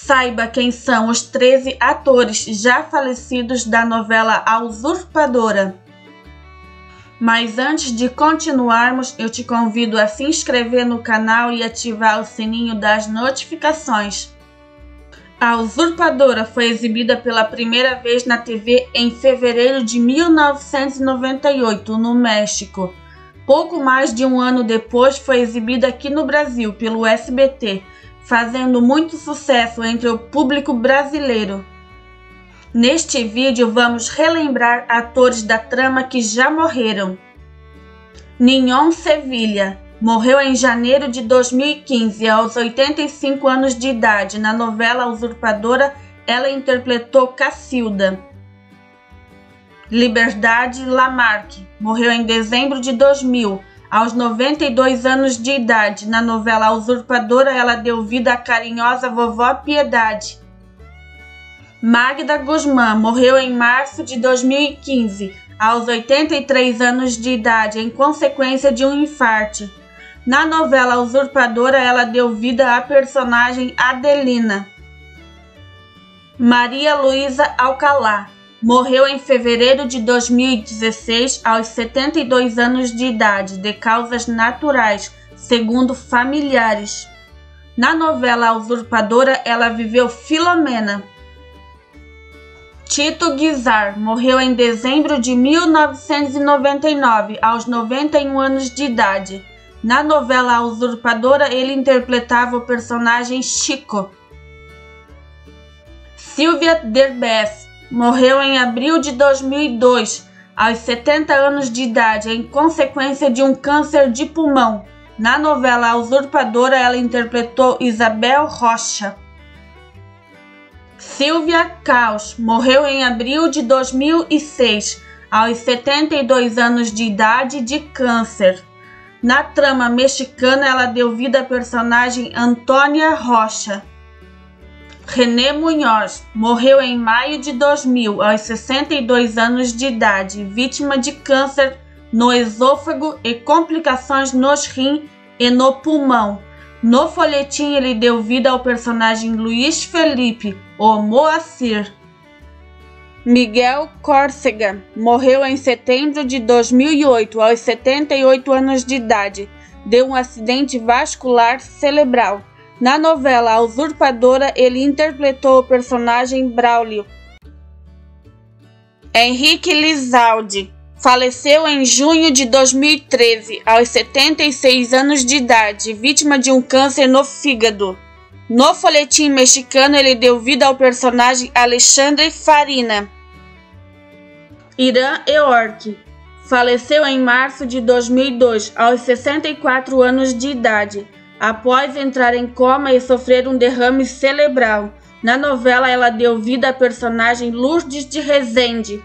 Saiba quem são os 13 atores já falecidos da novela A Usurpadora. Mas antes de continuarmos, eu te convido a se inscrever no canal e ativar o sininho das notificações. A Usurpadora foi exibida pela primeira vez na TV em fevereiro de 1998, no México. Pouco mais de um ano depois, foi exibida aqui no Brasil pelo SBT, fazendo muito sucesso entre o público brasileiro. Neste vídeo vamos relembrar atores da trama que já morreram. Niñón Sevilla morreu em janeiro de 2015, aos 85 anos de idade. Na novela Usurpadora, ela interpretou Cacilda. Liberdade Lamarque morreu em dezembro de 2000, aos 92 anos de idade. Na novela Usurpadora, ela deu vida à carinhosa vovó Piedade. Magda Guzmán morreu em março de 2015, aos 83 anos de idade, em consequência de um infarto. Na novela Usurpadora, ela deu vida à personagem Adelina. Maria Luísa Alcalá morreu em fevereiro de 2016, aos 72 anos de idade, de causas naturais, segundo familiares. Na novela Usurpadora, ela viveu Filomena. Tito Guizar morreu em dezembro de 1999, aos 91 anos de idade. Na novela Usurpadora, ele interpretava o personagem Chico. Silvia Derbez morreu em abril de 2002, aos 70 anos de idade, em consequência de um câncer de pulmão. Na novela Usurpadora, ela interpretou Isabel Rocha. Silvia Caos morreu em abril de 2006, aos 72 anos de idade, de câncer. Na trama mexicana, ela deu vida à personagem Antônia Rocha. René Munhoz morreu em maio de 2000, aos 62 anos de idade, vítima de câncer no esôfago e complicações nos rins e no pulmão. No folhetim, ele deu vida ao personagem Luiz Felipe, o Moacir. Miguel Córcega morreu em setembro de 2008, aos 78 anos de idade, de um acidente vascular cerebral. Na novela A Usurpadora, ele interpretou o personagem Braulio. Henrique Lizaldi faleceu em junho de 2013, aos 76 anos de idade, vítima de um câncer no fígado. No folhetim mexicano, ele deu vida ao personagem Alexandre Farina. Irã Eorque faleceu em março de 2002, aos 64 anos de idade, após entrar em coma e sofrer um derrame cerebral. Na novela, ela deu vida à personagem Lourdes de Rezende.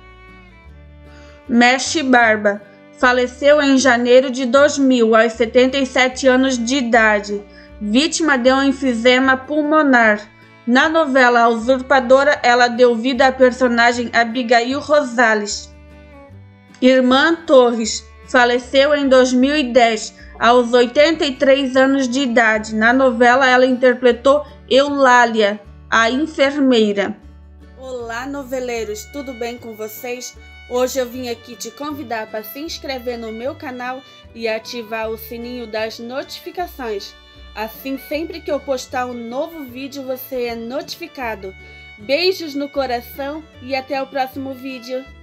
Meche Barba faleceu em janeiro de 2000, aos 77 anos de idade, vítima de um enfisema pulmonar. Na novela A Usurpadora, ela deu vida à personagem Abigail Rosales. Irmã Torres faleceu em 2010, aos 83 anos de idade. Na novela, ela interpretou Eulália, a enfermeira. Olá, noveleiros, tudo bem com vocês? Hoje eu vim aqui te convidar para se inscrever no meu canal e ativar o sininho das notificações. Assim, sempre que eu postar um novo vídeo, você é notificado. Beijos no coração e até o próximo vídeo.